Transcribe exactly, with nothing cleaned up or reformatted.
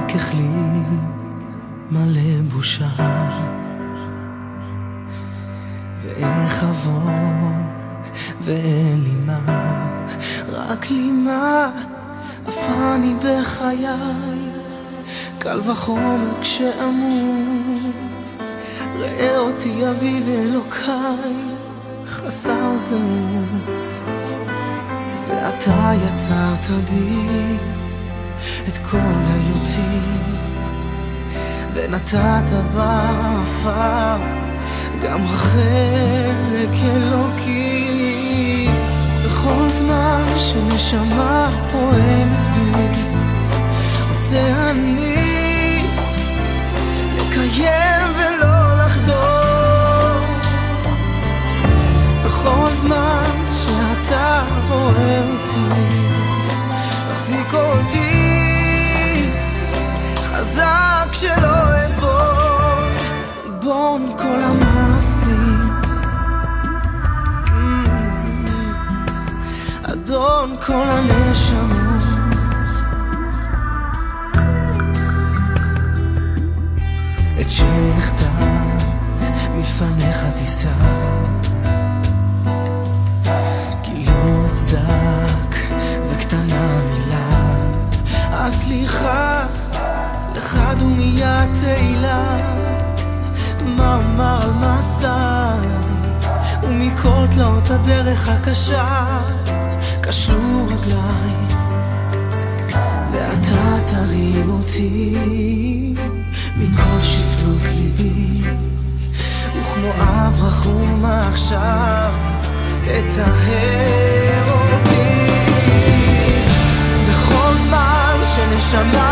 לקח לי מלא בושה, ואיך אבוא ואין לי מה, רק לי מה אפני בחיי. קל וחומר כשאמות, ראה אותי אבי ואלוקיי חסר זהות. ואתה יצרת בי את כל היותי, ונתת באפר גם חלק אלוקי. בכל זמן שנשמה פועמת בי, רוצה אני לקיים ולא לחדור. בכל זמן שאתה רואה אותי, תחזיק אותי חזק שלא אבוא. ריבון כל המעשים, אדון כל הנשמות, את שכתה מלפניך תישא, כי לא צדק וקטנה מילה. הסליחה לך דומיית תהילה, מאמר על מסע, ומכל תלאות הדרך הקשה כשלו רגליי. ואתה תרים אותי מכל שפלות ליבי, וכמו אב רחום עכשיו תטהר אותי. בכל זמן שנשמה